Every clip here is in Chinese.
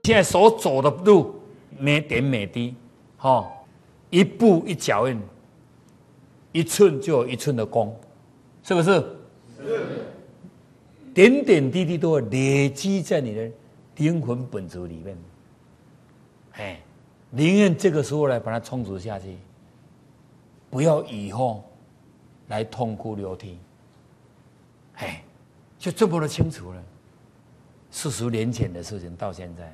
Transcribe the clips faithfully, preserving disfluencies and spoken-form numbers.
现在所走的路，每点每滴，哦，一步一脚印，一寸就有一寸的功，是不是？是。点点滴滴都会累积在你的灵魂本质里面。哎，宁愿这个时候来把它充足下去，不要以后来痛哭流涕。哎，就这么的清楚了。四十年前的事情到现在，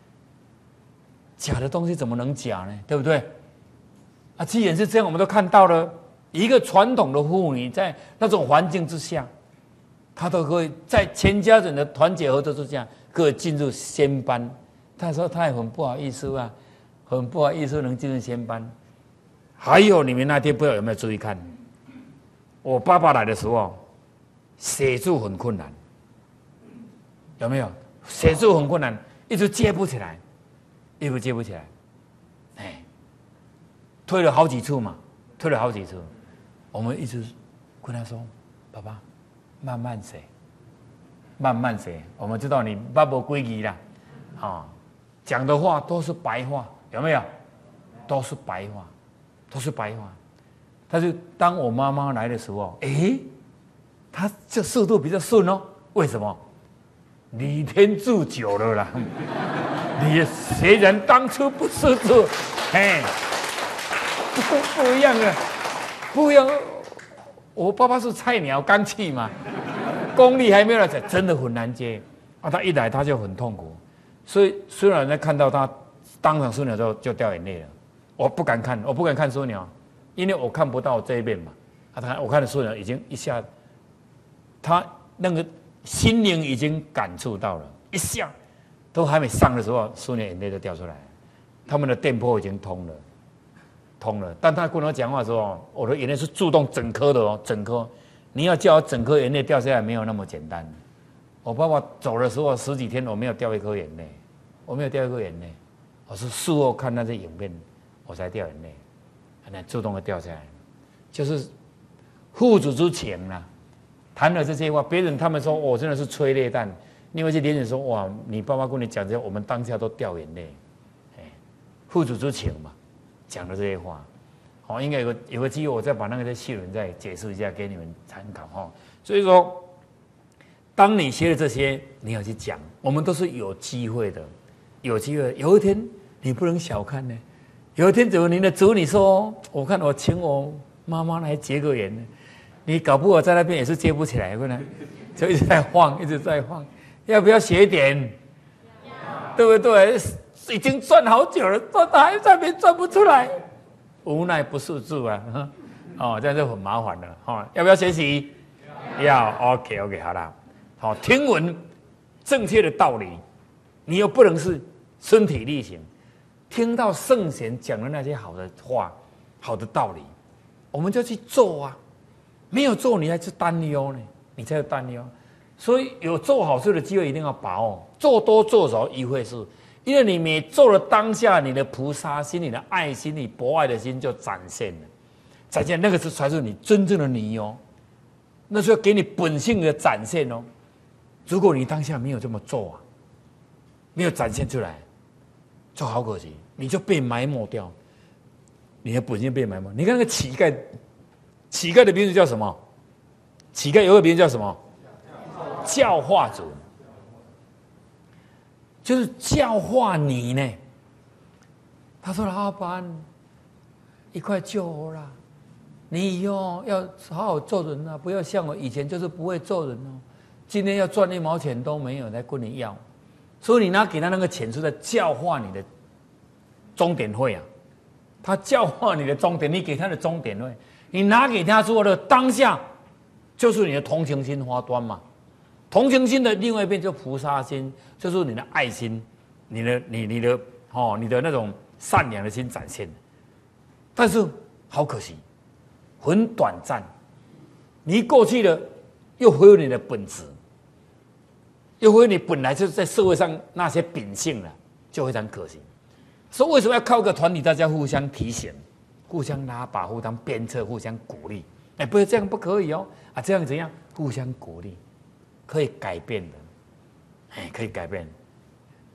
假的东西怎么能假呢？对不对？啊，既然是这样，我们都看到了一个传统的妇女在那种环境之下，她都可以在全家人的团结合作之下，可以进入仙班。她说她也很不好意思啊，很不好意思能进入仙班。还有你们那天不知道有没有注意看，我爸爸来的时候，写字很困难，有没有？写字很困难，一直接不起来，一直接不起来。哎，推了好几次嘛，推了好几次，我们一直跟他说：“爸爸，慢慢写，慢慢写。”我们知道你爸爸规矩啦，啊、哦，讲的话都是白话，有没有？都是白话，都是白话。但是当我妈妈来的时候，哎，她这速度比较顺哦。为什么？倚天住久了啦。你虽然当初不识字，哎，不不一样啊，不一样。我爸爸是菜鸟，刚去嘛，功力还没有来，真的很难接啊。他一来他就很痛苦，所以虽然在看到他当场枢纽之后就掉眼泪了，我不敢看，我不敢看枢纽，因为我看不到这一面嘛。啊，他我看的枢纽已经一下，他那个心灵已经感触到了，一下都还没上的时候，枢纽眼泪就掉出来了，他们的电波已经通了。通了，但他跟我讲话的时候，我的眼泪是自动整颗的哦，整颗。你要叫我整颗眼泪掉下来，没有那么简单。我爸爸走的时候十几天，我没有掉一颗眼泪，我没有掉一颗眼泪，我是事后看那些影片，我才掉眼泪，那自动的掉下来，就是父子之情啦。谈了这些话，别人他们说我、哦、真的是催泪弹，另外一些邻人说哇，你爸爸跟你讲这些，我们当下都掉眼泪，哎，父子之情嘛。讲的这些话，好，应该有个有个机会，我再把那个在细轮再解释一下给你们参考哈。所以说，当你学了这些，你要去讲，我们都是有机会的，有机会。有一天你不能小看呢，有一天怎么您的子女说，我看我请我妈妈来结个缘呢，你搞不好在那边也是接不起来，不能，就一直在晃，一直在晃，要不要学一点？对不对？已经赚好久了，赚还在没赚不出来，无奈不识字啊，哦，这样就很麻烦了，哦，要不要学习？要 ，OK OK， 好了，好，听闻正确的道理，你又不能是身体力行，听到圣贤讲的那些好的话、好的道理，我们就去做啊，没有做你还是担忧呢，你才有担忧，所以有做好事的机会一定要把握，做多做少一回事。因为你每做了当下，你的菩萨心、你的爱心、你博爱的心就展现了，展现那个是才是你真正的你哦，那是要给你本性的展现哦。如果你当下没有这么做啊，没有展现出来，就好可惜，你就被埋没掉，你的本性被埋没。你看那个乞丐，乞丐的名字叫什么？乞丐有个名字叫什么？教化主。就是教化你呢。他说：“老板，一块救我啦！你以后要好好做人啊，不要像我以前就是不会做人哦。今天要赚一毛钱都没有来跟你要，所以你拿给他那个钱是在教化你的钟点费啊。他教化你的钟点，你给他的钟点费，你拿给他做的当下，就是你的同情心发端嘛。”同情心的另外一边就菩萨心，就是你的爱心，你的你你的哦，你的那种善良的心展现。但是好可惜，很短暂。你过去了，又回归你的本质，又回归你本来就是在社会上那些秉性了，就非常可惜。所以为什么要靠个团体，大家互相提醒、互相拉把、互相鞭策、互相鼓励？哎，不是这样不可以哦，啊，这样怎样？互相鼓励。可以改变的，哎，可以改变。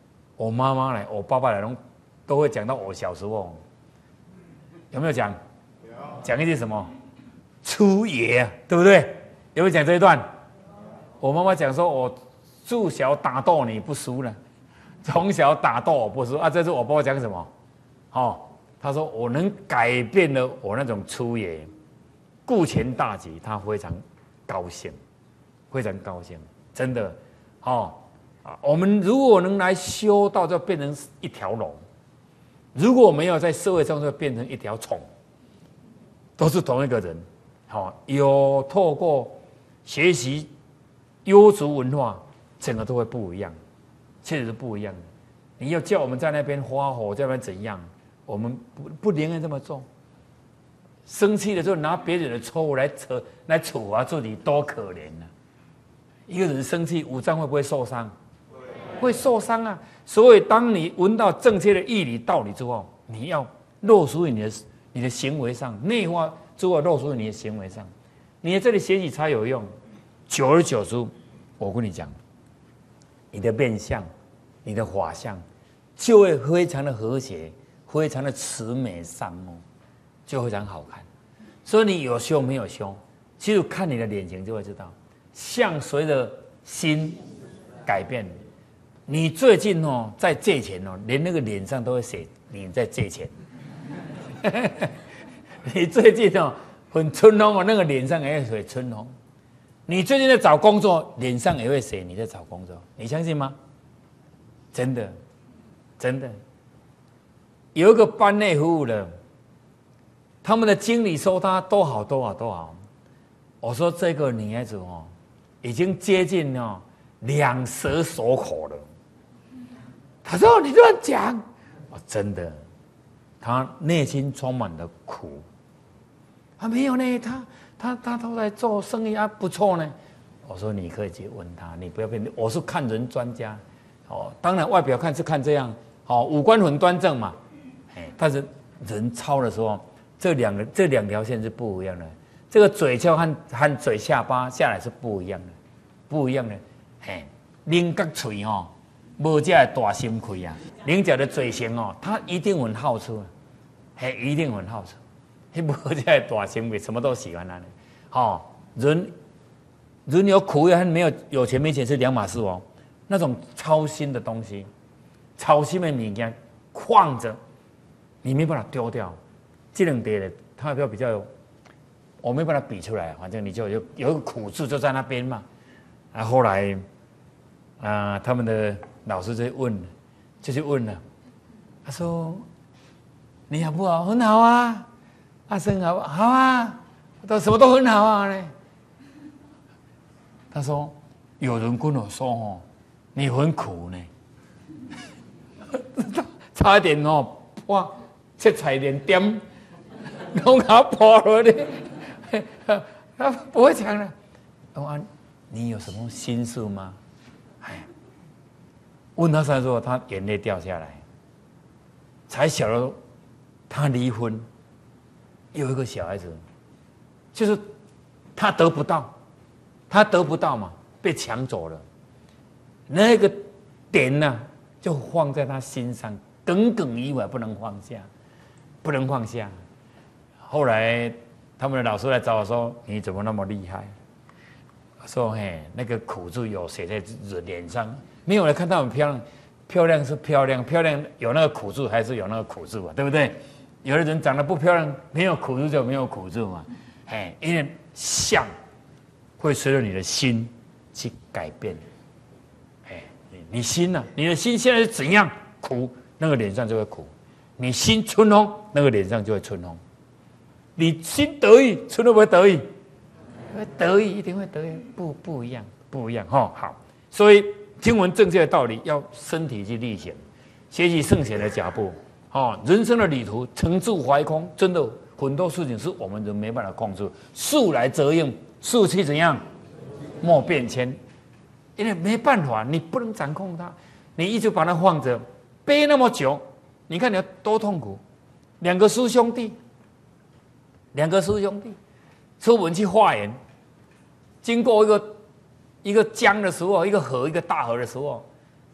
我妈妈来，我爸爸来，都都会讲到我小时候，有没有讲？有。讲一句什么？粗野，对不对？有没有讲这一段？我妈妈讲说，我自小打斗你不输了，从小打斗我不输啊。这是我爸爸讲什么？哦，他说我能改变了我那种粗野，顾全大局，他非常高兴，非常高兴，真的，哦。啊，我们如果能来修道，就变成一条龙；如果没有在社会上，就变成一条虫。都是同一个人，好、哦，有透过学习优族文化，整个都会不一样，确实是不一样的。你要叫我们在那边发火，在那边怎样？我们不不宁愿这么做。生气的时候拿别人的错误来扯来处罚自己，多可怜啊！一个人生气，五脏会不会受伤？会受伤啊！所以，当你闻到正确的义理道理之后，你要落实于你的你的行为上，内化之后落实于你的行为上，你在这里学习才有用。久而久之，我跟你讲，你的面相、你的法相就会非常的和谐，非常的慈美善目，就非常好看。所以你有修没有修，其实看你的脸型就会知道，相随着心改变。你最近哦在借钱哦，连那个脸上都会写你在借钱。你最近哦很春风哦，那个脸上也会写春风。你最近在找工作，脸上也会写你在找工作，你相信吗？真的，真的。有一个班内服务的，他们的经理说他多好多好多好。我说这个女孩子哦，已经接近哦两舌锁口了。他说：“你乱讲。”哦，真的，他内心充满了苦。啊，没有呢，他他他都在做生意啊，不错呢。我说你可以去问他，你不要骗。我是看人专家，哦，当然外表看是看这样，哦，五官很端正嘛，哎，但是人操的时候，这两个这两条线是不一样的。这个嘴角和和嘴下巴下来是不一样的，不一样的。哎，棱角嘴哦。无这大心亏啊！菱角的嘴型哦，它一定很好吃，嘿，一定很好吃。嘿，无这大心亏，什么都喜欢他的。哦，人人有苦也和没有有钱没钱是两码事哦。那种操心的东西，操心的物件放着，你没办法丢掉。这两点的，它比较比较有，我没办法比出来。反正你就有有一个苦字就在那边嘛。啊，后来啊、呃，他们的。老师就问，就去问了。他说：“你好不好？很好啊。阿生好不好？好啊，都什么都很好啊呢。”他说：“有人跟我说哦，你很苦呢。”差一点哦，哇，这彩点点，弄他破了的。他不会讲了。我说：“你有什么心事吗？”哎。问他才说，他眼泪掉下来，才晓得他离婚，有一个小孩子，就是他得不到，他得不到嘛，被抢走了，那个点呢、啊，就放在他心上，耿耿于怀，不能放下，不能放下。后来他们的老师来找我说：“你怎么那么厉害？”我说：“嘿，那个苦字有写在脸上。”没有人看到很漂亮，漂亮是漂亮，漂亮有那个苦字还是有那个苦字嘛，对不对？有的人长得不漂亮，没有苦字就没有苦字嘛。哎，因为相会随着你的心去改变。哎，你心呢、啊？你的心现在是怎样苦，那个脸上就会苦；你心春风，那个脸上就会春风。你心得意，春风不会得意，会得意，一定会得意，不不一样，不一样哈、哦。好，所以。听闻正确的道理，要身体去力行，学习圣贤的脚步。哦，人生的旅途，诚住怀空，真的很多事情是我们人没办法控制。树来则应，树去怎样，莫变迁。因为没办法，你不能掌控它，你一直把它放着，背那么久，你看你要多痛苦。两个师兄弟，两个师兄弟出门去化缘，经过一个。一个江的时候，一个河，一个大河的时候，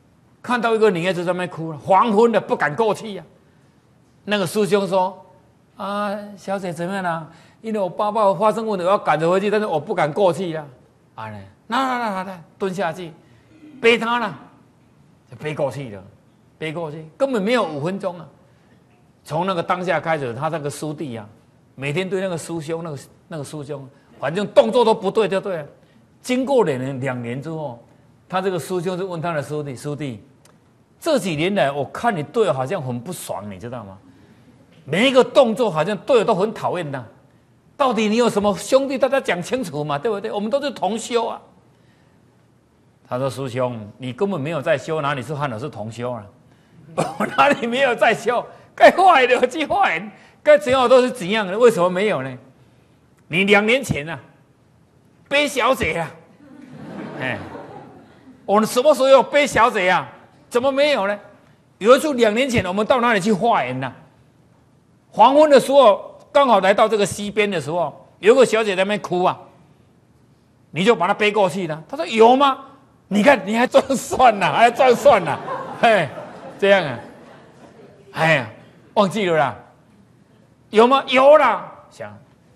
看到一个女孩子在那边哭了，黄昏了不敢过去呀、啊。那个师兄说：“啊，小姐怎么样啦？因为我爸爸发生问题，我要赶着回去，但是我不敢过去呀、啊。”啊，那那那那蹲下去，背他了，就背过去了，背过去根本没有五分钟啊。从那个当下开始，他那个师弟啊，每天对那个师兄，那个那个师兄，反正动作都不对就对了。经过两年两年之后，他这个师兄就问他的师弟：“师弟，这几年来我看你对我好像很不爽，你知道吗？每一个动作好像对我都很讨厌的。到底你有什么兄弟？大家讲清楚嘛，对不对？我们都是同修啊。”他说：“师兄，你根本没有在修，哪里是和我是同修啊？我哪里没有在修？该坏的去坏，该怎样都是怎样的，为什么没有呢？你两年前啊，背小姐啊，哎，我什么时候有背小姐啊？怎么没有呢？有一次两年前，我们到哪里去化缘呢？黄昏的时候，刚好来到这个溪边的时候，有个小姐在那边哭啊，你就把她背过去了。他说有吗？你看你还装蒜呢，还装蒜呢，嘿，这样啊，哎呀。”忘记了啦，有吗？有啦，想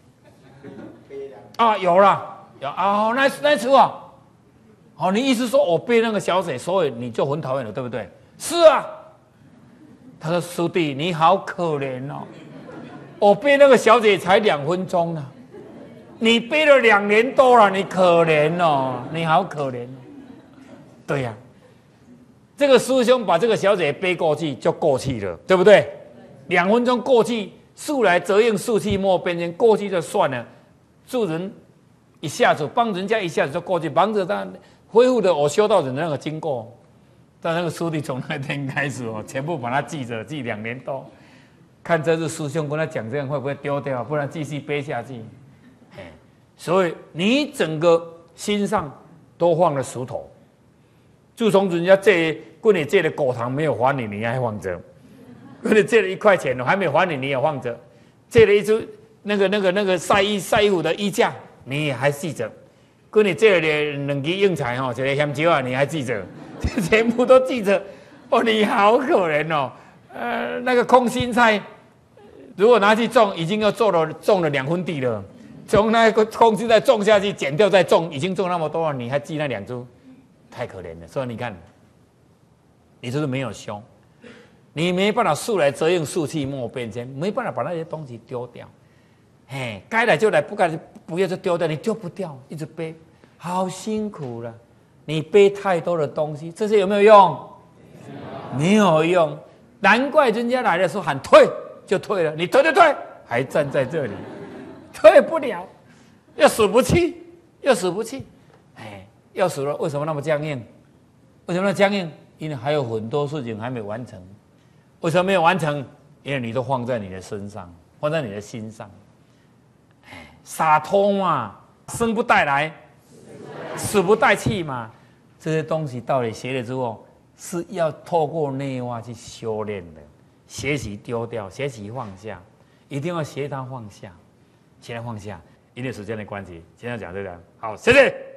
啊，有啦，有啊，那那次啊，哦，你意思说我背那个小姐，所以你就很讨厌了，对不对？是啊，他说师弟你好可怜哦，我背那个小姐才两分钟呢，你背了两年多了，你可怜哦，你好可怜。对呀、啊，这个师兄把这个小姐背过去就过去了，对不对？两分钟过去，树来则应，树去莫辩先。过去就算了，助人一下子帮人家一下子就过去，忙着他恢复的我修道人的那个经过。但那个师弟从那天开始哦，全部把它记着，记两年多。看这次师兄跟他讲这样会不会丢掉，不然继续背下去。所以你整个心上都放了石头。自从人家借跟你借的果糖没有还你，你还放着。跟你借了一块钱，我还没还你，你也放着；借了一只那个、那个、那个晒衣晒衣服的衣架，你也还记着；跟你借了两支硬菜哈，一个香蕉啊，你还记着，全部都记着。哦，你好可怜哦。呃，那个空心菜，如果拿去种，已经要种了种了两分地了。从那个空心菜种下去，剪掉再种，已经种那么多了，你还记那两株，太可怜了。所以你看，你就是没有修。你没办法树来则应，树去莫辩先，没办法把那些东西丢掉。嘿，该来就来，不该不要就丢掉，你丢不掉，一直背，好辛苦了。你背太多的东西，这些有没有用？没有用，难怪人家来的时候喊退就退了，你退就退，还站在这里，退不了，又死不去，又死不去。哎，要死了，为什么那么僵硬？为什么那么僵硬？因为还有很多事情还没完成。为什么没有完成？因为你都放在你的身上，放在你的心上。洒脱嘛，生不带来，死不带去嘛。这些东西到底学了之后，是要透过内化去修炼的。学习丢掉，学习放下，一定要学它放下，学它放下。因为时间的关系，今天讲这个，好，谢谢。